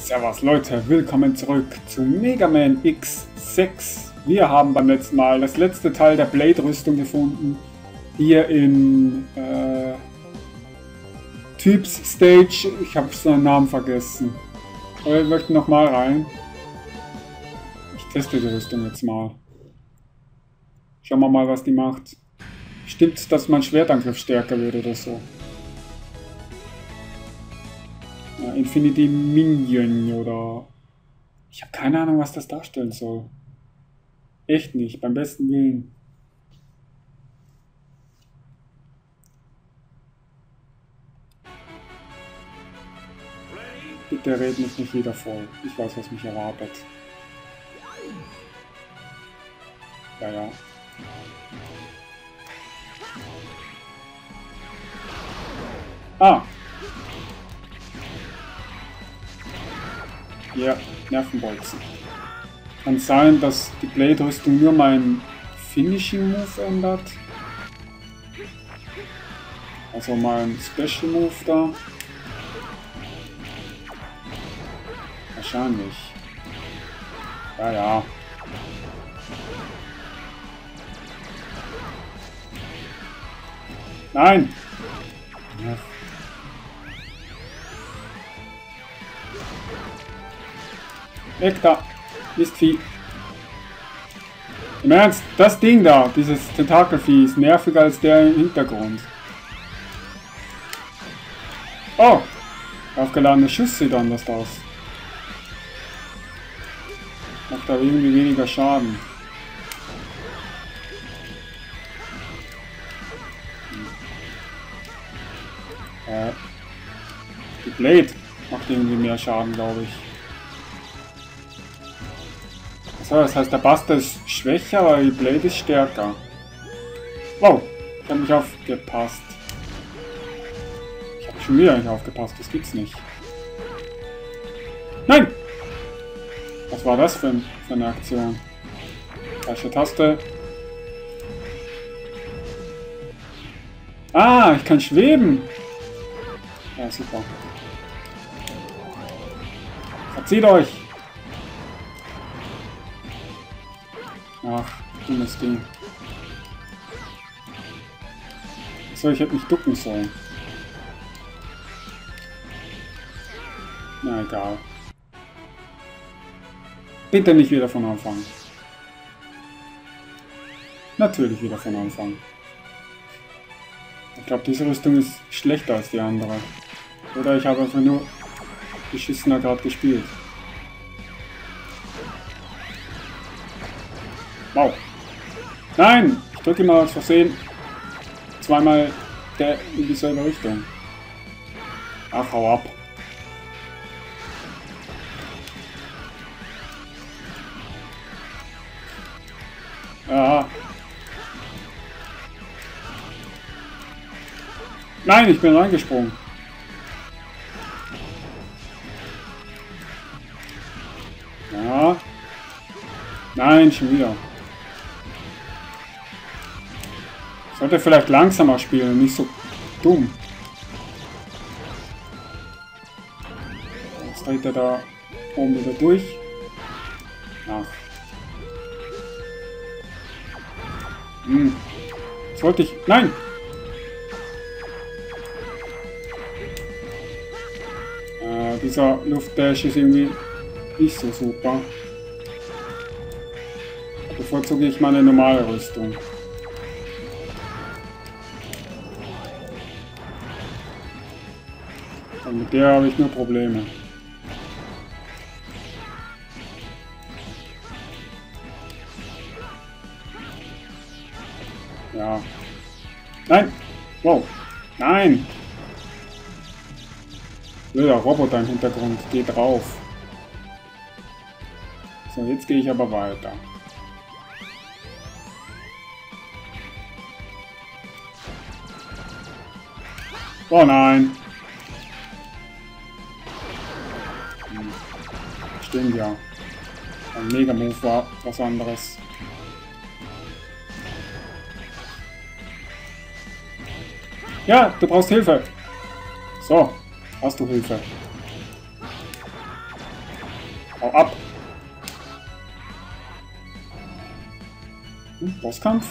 Servus Leute, willkommen zurück zu Mega Man X6. Wir haben beim letzten Mal das letzte Teil der Blade-Rüstung gefunden. Hier in Typs Stage. Ich habe seinen Namen vergessen. Aber wir möchten nochmal rein. Ich teste die Rüstung jetzt mal. Schauen wir mal, was die macht. Stimmt, dass mein Schwertangriff stärker wird oder so. Ja, Infinity Minion oder... Ich habe keine Ahnung, was das darstellen soll. Echt nicht, beim besten Willen. Bitte red mich nicht wieder voll. Ich weiß, was mich erwartet. Ja, ja. Ah! Ja, Nervenbolzen. Kann sein, dass die Blade-Rüstung nur meinen Finishing Move ändert. Also mein Special Move da. Wahrscheinlich. Ja, ja. Nein! Ja. Weg da! Mistvieh! Im Ernst, das Ding da, dieses Tentakelvieh, ist nerviger als der im Hintergrund. Oh! Aufgeladene Schuss sieht anders aus. Macht da irgendwie weniger Schaden. Die Blade macht irgendwie mehr Schaden, glaube ich. So, das heißt, der Buster ist schwächer, aber die Blade ist stärker. Wow, ich habe nicht aufgepasst. Ich habe schon wieder nicht aufgepasst, das gibt's nicht. Nein! Was war das für eine Aktion? Falsche Taste. Ah, ich kann schweben! Ja, super. Verzieht euch! Ach, dummes Ding. So, ich hätte mich ducken sollen. Na egal. Bitte nicht wieder von Anfang. Natürlich wieder von Anfang. Ich glaube, diese Rüstung ist schlechter als die andere. Oder ich habe einfach nur beschissener gerade gespielt. Wow. Nein! Ich drücke mal aus Versehen zweimal in dieselbe Richtung. Ach, hau ab. Ja. Nein, ich bin reingesprungen. Ja. Nein, schon wieder. Ich sollte vielleicht langsamer spielen, nicht so dumm. Jetzt dreht er da oben wieder durch. Ach. Jetzt wollte ich... Nein! Dieser Luftdash ist irgendwie nicht so super. Bevorzuge ich meine normale Rüstung. Und mit der habe ich nur Probleme. Ja. Nein! Wow! Nein! Blöder Roboter im Hintergrund. Geh drauf. So, jetzt gehe ich aber weiter. Oh nein! Stimmt ja. Ein Mega-Move war was anderes. Ja, du brauchst Hilfe! So, hast du Hilfe. Hau ab! Bosskampf?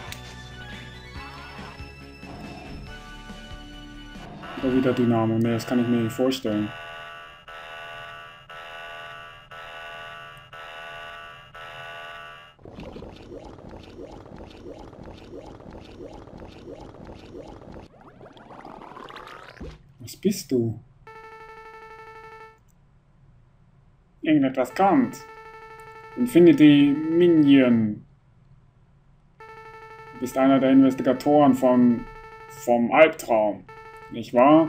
Oder wieder Dynamo? Ne, das kann ich mir nicht vorstellen. Was bist du? Irgendetwas kommt. Infinity Minion. Du bist einer der Investigatoren vom Albtraum, nicht wahr?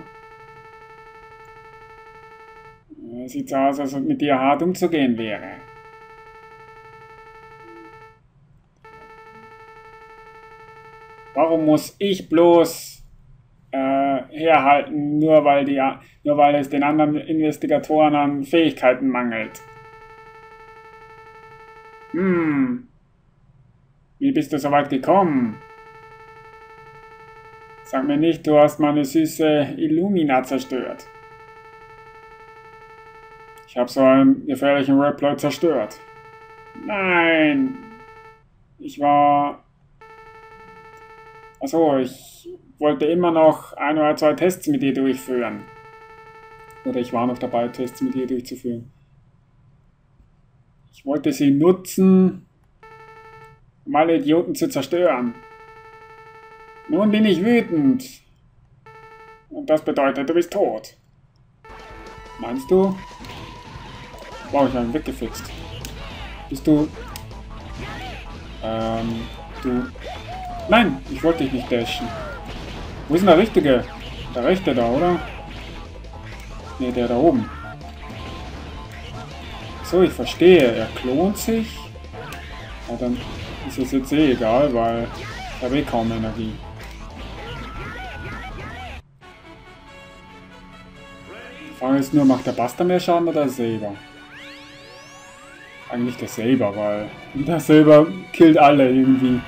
Sieht so aus, als ob mit dir hart umzugehen wäre. Warum muss ich bloß herhalten, nur weil es den anderen Investigatoren an Fähigkeiten mangelt? Wie bist du so weit gekommen? Sag mir nicht, du hast meine süße Illumina zerstört. Ich habe so einen gefährlichen Reploid zerstört. Nein! Ich war... Achso, ich wollte immer noch 1 oder 2 Tests mit dir durchführen. Oder ich war noch dabei, Tests mit dir durchzuführen. Ich wollte sie nutzen, um alle Idioten zu zerstören. Nun bin ich wütend. Und das bedeutet, du bist tot. Meinst du? Wow, ich habe ihn weggefixt. Bist du... du... Nein, ich wollte dich nicht dashen. Wo ist denn der Richtige? Der Rechte da, oder? Ne, der da oben. So, ich verstehe. Er klont sich. Ja, dann ist es jetzt eh egal, weil ich habe eh kaum Energie. Die Frage ist nur, macht der Buster mehr Schaden oder der Saber? Eigentlich der Saber, weil der Saber killt alle irgendwie.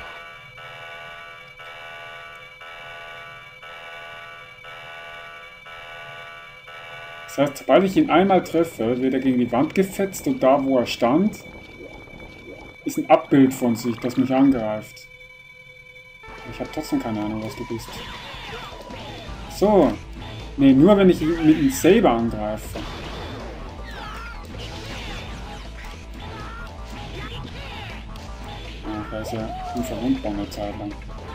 Das heißt, sobald ich ihn einmal treffe, wird er gegen die Wand gefetzt und da, wo er stand, ist ein Abbild von sich, das mich angreift. Ich habe trotzdem keine Ahnung, was du bist. So. Ne, nur wenn ich ihn mit dem Saber angreife. Ach, da ist ja unverwundbar eine Zeit lang.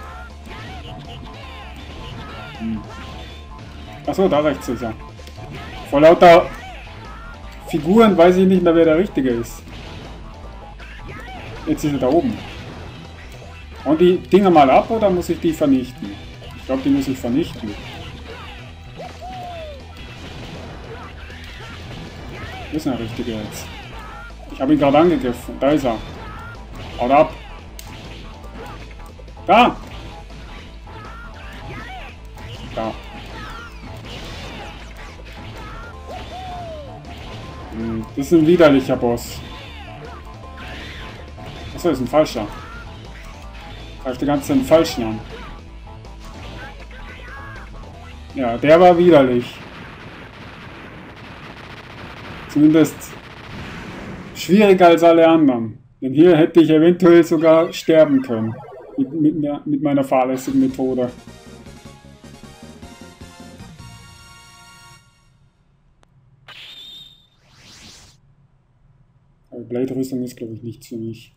Achso, da rechts ist er. Vor lauter Figuren weiß ich nicht mehr, wer der Richtige ist. Jetzt ist er da oben. Und die Dinger mal ab oder muss ich die vernichten? Ich glaube, die muss ich vernichten. Wo ist der Richtige jetzt? Ich habe ihn gerade angegriffen. Da ist er. Haut ab. Da! Da. Das ist ein widerlicher Boss. Achso, ist ein falscher. Greift die ganze Zeit den Falschen an. Ja, der war widerlich. Zumindest schwieriger als alle anderen. Denn hier hätte ich eventuell sogar sterben können. Mit meiner fahrlässigen Methode. Aber Blade-Rüstung ist, glaube ich, nichts für mich.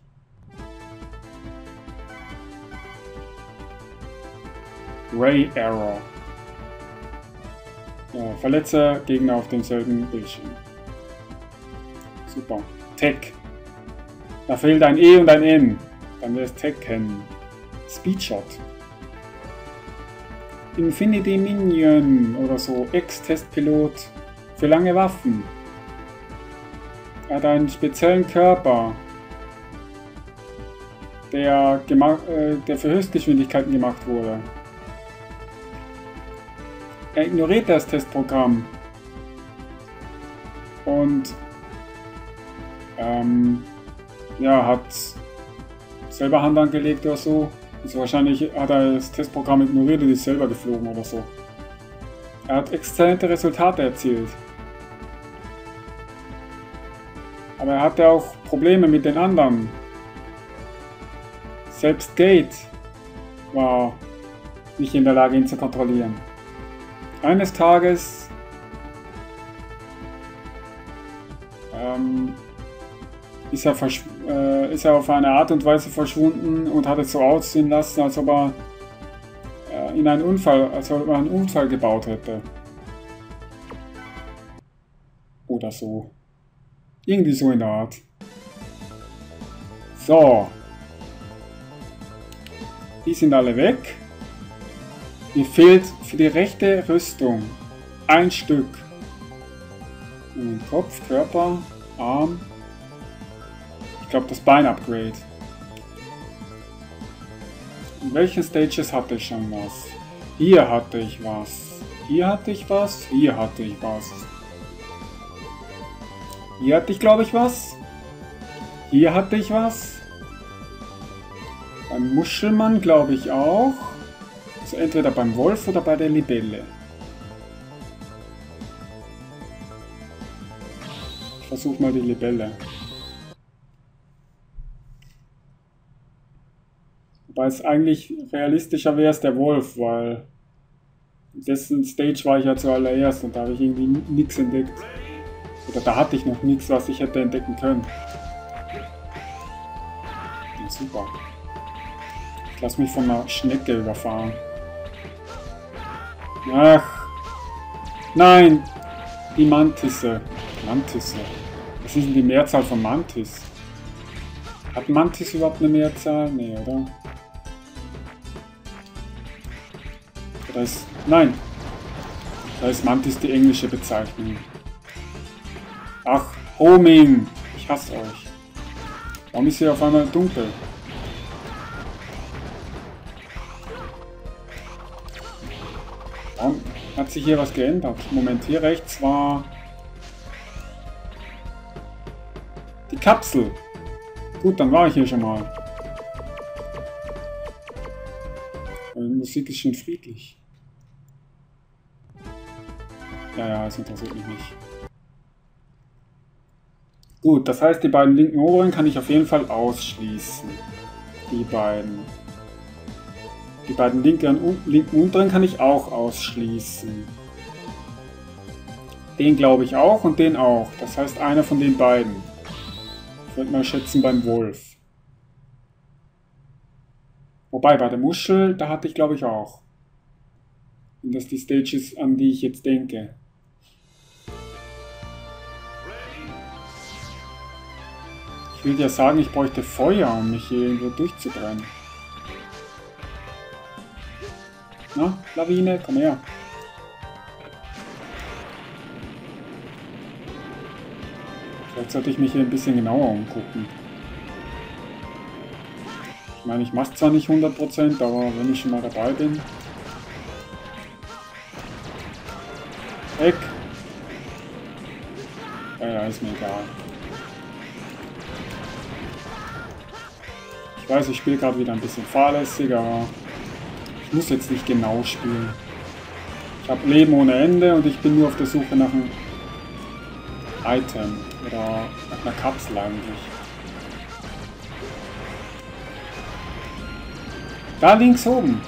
Ray Arrow. Ja, verletze Gegner auf demselben Bildschirm. Super. Tech. Da fehlt ein E und ein N. Dann wäre es Tech kennen. Speedshot. Infinity Minion oder so. Ex-Testpilot für lange Waffen. Er hat einen speziellen Körper, der für Höchstgeschwindigkeiten gemacht wurde. Er ignoriert das Testprogramm und ja, hat selber Hand angelegt oder so. Also wahrscheinlich hat er das Testprogramm ignoriert und ist selber geflogen oder so. Er hat exzellente Resultate erzielt. Aber er hatte auch Probleme mit den anderen. Selbst Gate war nicht in der Lage, ihn zu kontrollieren. Eines Tages ist er auf eine Art und Weise verschwunden und hat es so aussehen lassen, als ob er einen Unfall gebaut hätte. Oder so. Irgendwie so in der Art. So. Die sind alle weg. Mir fehlt für die rechte Rüstung ein Stück. Kopf, Körper, Arm. Ich glaube das Bein-Upgrade. In welchen Stages hatte ich schon was? Hier hatte ich was. Hier hatte ich was. Hier hatte ich was. Hier hatte ich, glaube ich, was. Hier hatte ich was. Beim Muschelmann, glaube ich, auch. Also entweder beim Wolf oder bei der Libelle. Ich versuche mal die Libelle. Wobei es eigentlich realistischer wäre, ist der Wolf, weil dessen Stage war ich ja zuallererst und da habe ich irgendwie nichts entdeckt. Oder da hatte ich noch nichts, was ich hätte entdecken können. Ja, super. Ich lasse mich von einer Schnecke überfahren. Ach. Nein. Die Mantisse. Mantisse. Was ist denn die Mehrzahl von Mantis? Hat Mantis überhaupt eine Mehrzahl? Nee, oder? Oder ist... Nein. Da ist Mantis die englische Bezeichnung. Ach, Homing. Ich hasse euch. Warum ist hier auf einmal dunkel? Warum hat sich hier was geändert? Moment, hier rechts war die Kapsel. Gut, dann war ich hier schon mal. Die Musik ist schön friedlich. Ja, es interessiert mich nicht. Gut, das heißt, die beiden linken oberen kann ich auf jeden Fall ausschließen. Die beiden linken unteren kann ich auch ausschließen. Den glaube ich auch und den auch. Das heißt, einer von den beiden. Ich würde mal schätzen beim Wolf. Wobei, bei der Muschel, da hatte ich glaube ich auch. Und das die Stages, an die ich jetzt denke. Ich will dir sagen, ich bräuchte Feuer, um mich hier irgendwo durchzubrennen. Na, Lawine, komm her. Vielleicht sollte ich mich hier ein bisschen genauer umgucken. Ich meine, ich mache es zwar nicht 100%, aber wenn ich schon mal dabei bin... Weg! Ja, ist mir egal. Ich weiß, ich spiele gerade wieder ein bisschen fahrlässig, aber ich muss jetzt nicht genau spielen. Ich habe Leben ohne Ende und ich bin nur auf der Suche nach einem Item oder nach einer Kapsel eigentlich. Da links oben.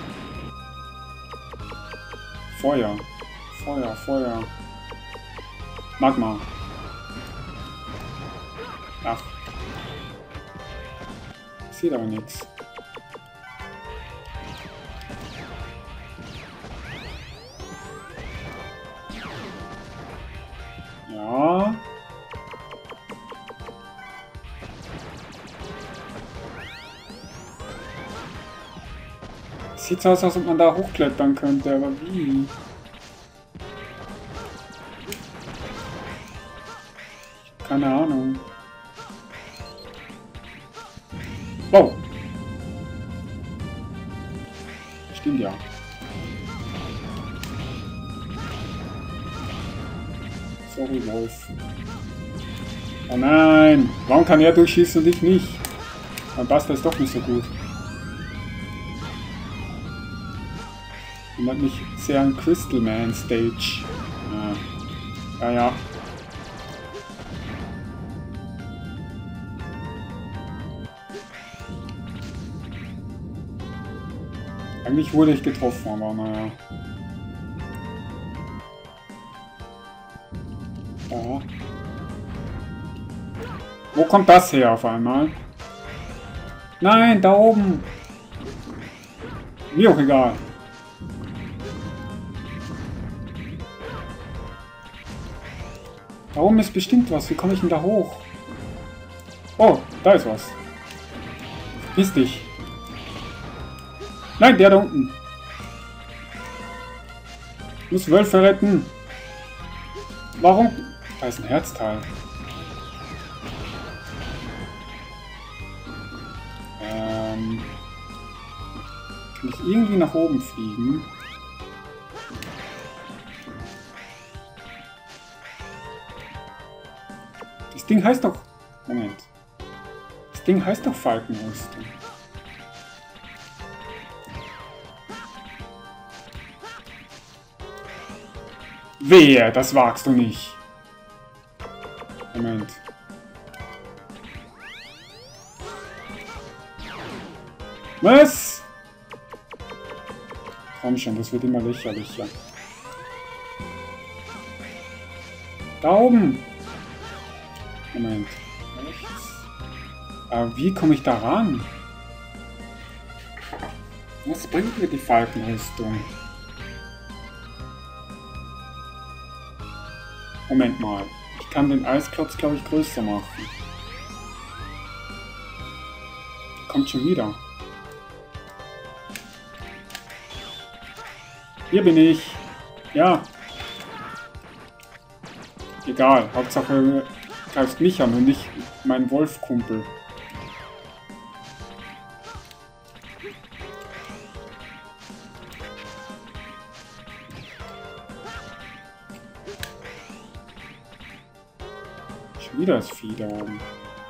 Feuer. Feuer, Feuer. Magma. Ach. Sieht aber nichts. Ja. Sieht so aus, als ob man da hochklettern könnte, aber wie? Keine Ahnung. Wow. Stimmt ja. Sorry, Wolf. Oh nein! Warum kann er durchschießen und ich nicht? Mein Buster ist doch nicht so gut. Erinnert mich sehr an Crystal Man Stage. Ja. Eigentlich wurde ich getroffen, aber naja. Ja. Wo kommt das her auf einmal? Nein, da oben! Mir auch egal. Da oben ist bestimmt was. Wie komme ich denn da hoch? Oh, da ist was. Verpiss dich. Nein, der da unten. Ich muss Wölfe retten. Warum? Da ist ein Herzteil. Kann ich irgendwie nach oben fliegen? Das Ding heißt doch... Moment. Das Ding heißt doch Falkenrüstung. Wehe, das wagst du nicht. Moment. Was? Komm schon, das wird immer lächerlicher. Da oben. Moment. Rechts. Aber wie komme ich da ran? Was bringt mir die Falkenrüstung? Moment mal. Ich kann den Eisklotz, glaube ich, größer machen. Kommt schon wieder. Hier bin ich. Ja. Egal. Hauptsache, du greifst mich an und nicht meinen Wolfkumpel. Schon wieder das Vieh da oben.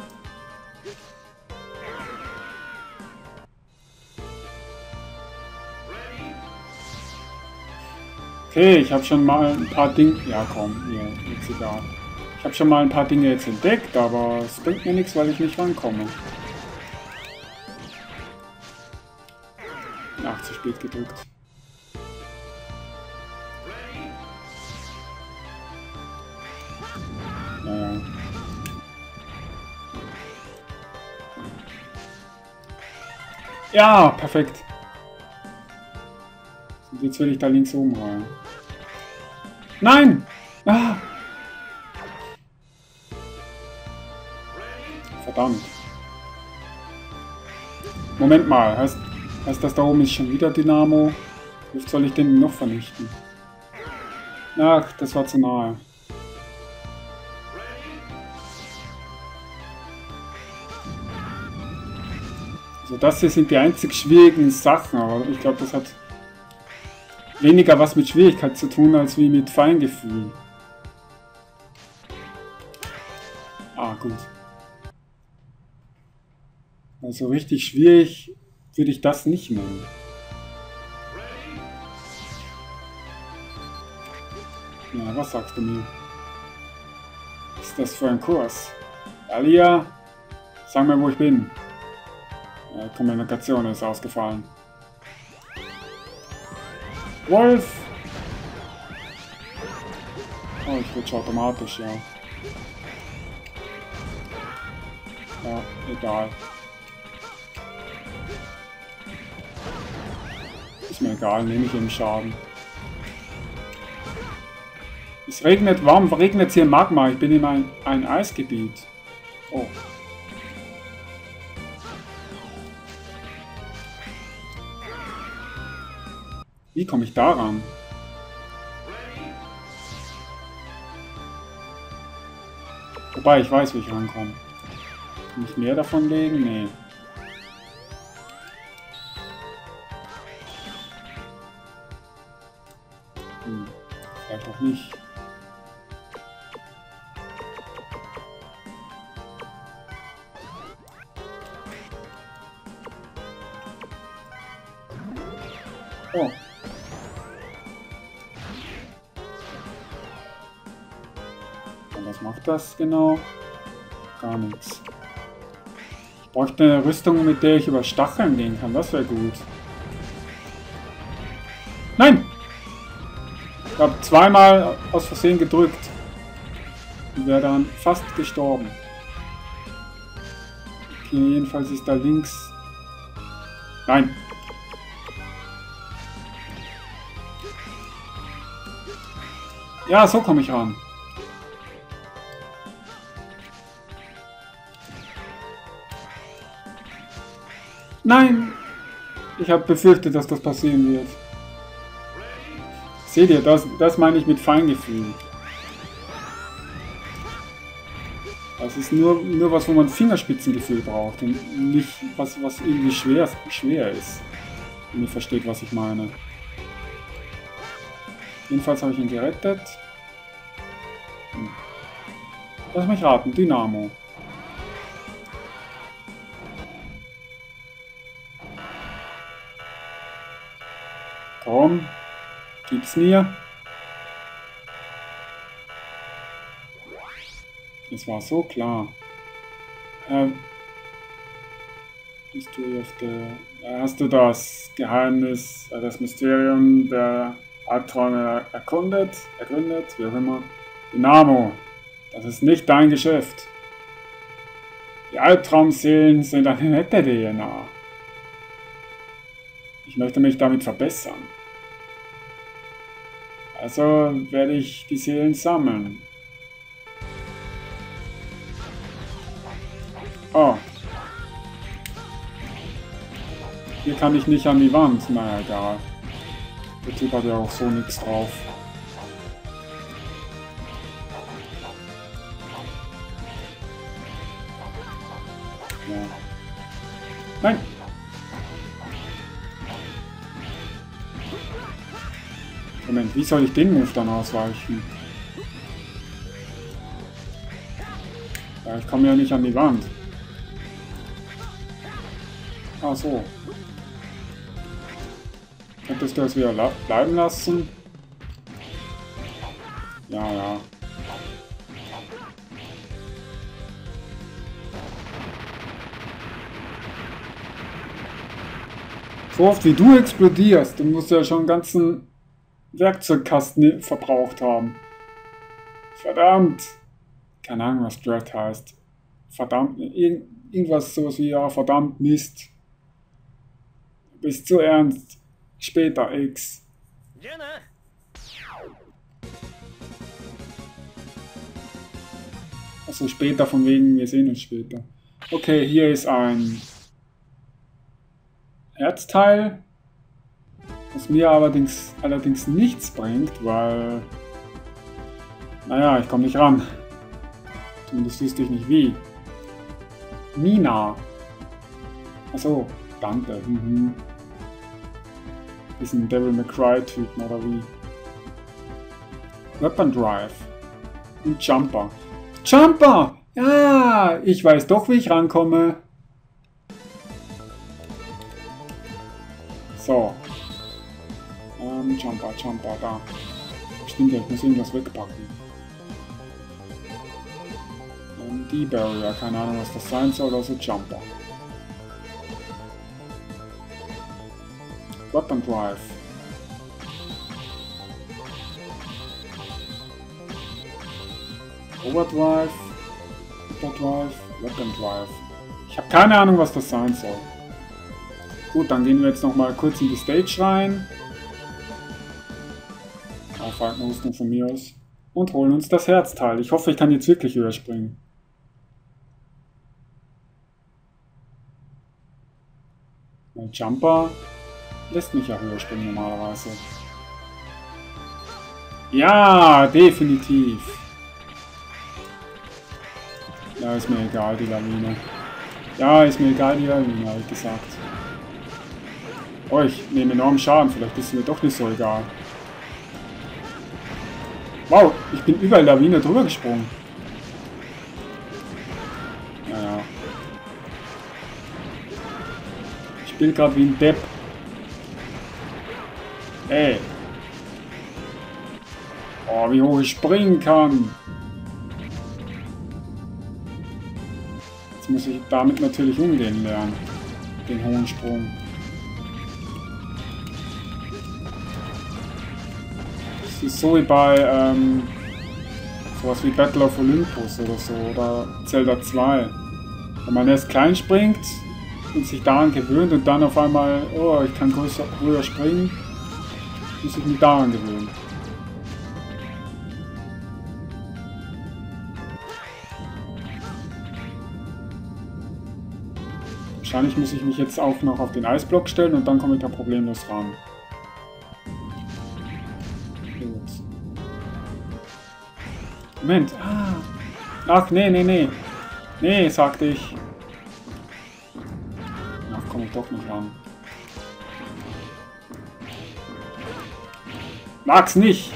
Okay, ich habe schon mal ein paar Dinge... Ja, komm, hier, jetzt egal. Ich habe schon mal ein paar Dinge jetzt entdeckt, aber es bringt mir nichts, weil ich nicht rankomme. Ach, zu spät gedrückt. Naja. Ja, perfekt. Und jetzt will ich da links oben rein. Nein! Ah! Verdammt. Moment mal, heißt das da oben ist schon wieder Dynamo? Wie soll ich den noch vernichten? Ach, das war zu nahe. Also das hier sind die einzig schwierigen Sachen, aber ich glaube, das hat weniger was mit Schwierigkeit zu tun, als wie mit Feingefühl. Ah, gut. Also richtig schwierig würde ich das nicht nennen. Ja, was sagst du mir? Was ist das für ein Kurs? Alia, sag mir, wo ich bin. Ja, Kommunikation ist ausgefallen. Wolf! Oh, ich rutsche automatisch, ja. Ja, egal. Ist mir egal, nehme ich eben Schaden. Es regnet, warum regnet es hier Magma? Ich bin in ein Eisgebiet. Oh. Wie komme ich da ran? Wobei, ich weiß, wie ich rankomme. Kann ich mehr davon legen? Nee. Vielleicht auch nicht. Oh. Und was macht das genau? Gar nichts. Ich bräuchte eine Rüstung, mit der ich über Stacheln gehen kann. Das wäre gut. Ich habe zweimal aus Versehen gedrückt. Und wäre dann fast gestorben. Okay, jedenfalls ist da links... Nein! Ja, so komme ich ran. Nein! Ich habe befürchtet, dass das passieren wird. Seht ihr, das meine ich mit Feingefühl. Das ist nur was, wo man Fingerspitzengefühl braucht und nicht was irgendwie schwer ist. Wenn ihr versteht, was ich meine. Jedenfalls habe ich ihn gerettet. Lass mich raten, Dynamo. Komm, gib's mir. Es war so klar. Bist du auf der... Hast du das Geheimnis, das Mysterium der Albträume ergründet, wie auch immer? Dynamo, das ist nicht dein Geschäft. Die Albtraumseelen sind eine nette DNA. Ich möchte mich damit verbessern. Also werde ich die Seelen sammeln. Oh. Hier kann ich nicht an die Wand. Naja, egal. Der Typ hat ja auch so nichts drauf. Ja. Nein! Moment, wie soll ich den Move dann ausweichen? Ja, ich komme ja nicht an die Wand. Ah, so. Könntest du das wieder bleiben lassen? Ja, ja. So oft wie du explodierst, du musst ja schon einen ganzen Werkzeugkasten verbraucht haben. Verdammt! Keine Ahnung, was Dread heißt. Verdammt, irgendwas sowas wie, ja, verdammt, Mist. Du bist zu ernst. Später, X. Also später von wegen, wir sehen uns später. Okay, hier ist ein Herzteil, was mir allerdings nichts bringt, weil, naja, ich komme nicht ran. Zumindest wüsste ich nicht wie. Nina. Achso, Dante. Ist ein Devil May Cry Typen oder wie? Weapon Drive. Und Jumper. Jumper! Ja, ich weiß doch, wie ich rankomme. So. Jumper, da. Stimmt, ich muss irgendwas wegpacken. Die Barrier, keine Ahnung, was das sein soll, also Jumper. Weapon Drive. Overdrive, Weapon Drive. Ich habe keine Ahnung, was das sein soll. Gut, dann gehen wir jetzt nochmal kurz in die Stage rein. Falkenrüstung von mir aus. Und holen uns das Herzteil. Ich hoffe, ich kann jetzt wirklich höher springen. Mein Jumper lässt mich ja höher springen normalerweise. Ja, definitiv. Ja, ist mir egal, die Lawine. Ja, ist mir egal, die Lawine, habe ich gesagt. Oh, ich nehme enormen Schaden. Vielleicht ist es mir doch nicht so egal. Wow, ich bin über Lawine drüber gesprungen. Naja. Ich spiele gerade wie ein Depp. Ey. Oh, wie hoch ich springen kann. Jetzt muss ich damit natürlich umgehen lernen. Den hohen Sprung. So. ist so wie bei sowas wie Battle of Olympus oder so, oder Zelda 2. Wenn man erst klein springt und sich daran gewöhnt und dann auf einmal, oh, ich kann höher springen, muss ich mich daran gewöhnen. Wahrscheinlich muss ich mich jetzt auch noch auf den Eisblock stellen und dann komme ich da problemlos ran. Gut. Moment. Ah. Ach, nee, nee, nee. Nee, sagte ich. Ach, komme ich doch nicht ran. Mag's nicht!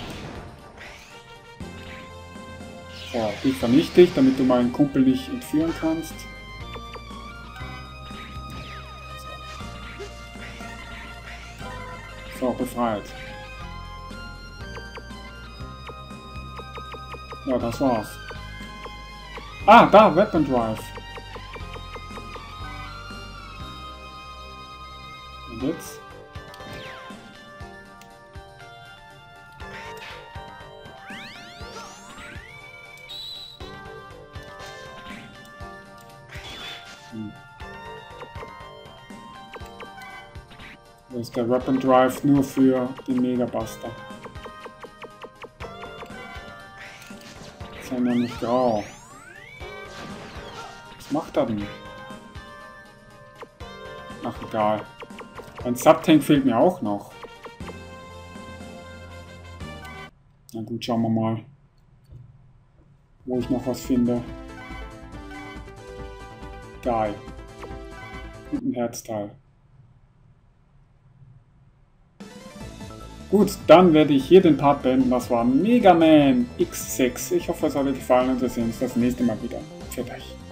So, dich vernichte ich, damit du meinen Kumpel nicht entführen kannst. So, befreit. Ja, das war's. Ah, da, Weapon Drive. Und jetzt? Das ist der Weapon Drive nur für den Mega Buster. Ist ja nämlich grau. Was macht er denn? Ach, egal. Ein Subtank fehlt mir auch noch. Na gut, schauen wir mal, wo ich noch was finde. Geil. Und ein Herzteil. Gut, dann werde ich hier den Part beenden. Das war Mega Man X6. Ich hoffe, es hat euch gefallen und wir sehen uns das nächste Mal wieder. Für euch.